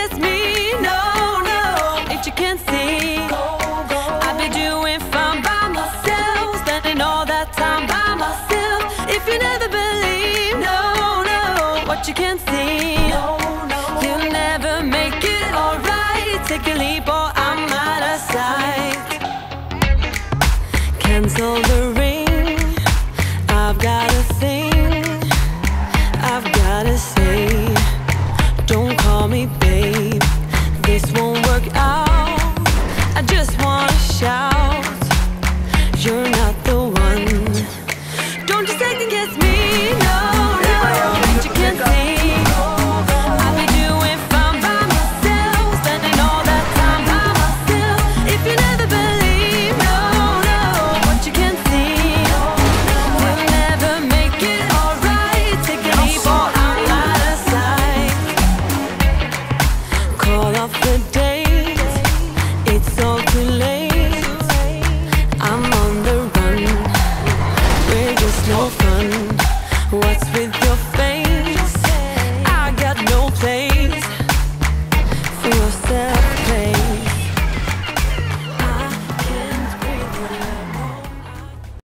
against me. No, no, if you can't see, I'd be doing fine by myself, spending all that time by myself. If you never believe, no, no, what you can't see, you'll never make it alright. Take a leap or I'm out of sight. Cancel the ring, I've got a thing I've gotta say.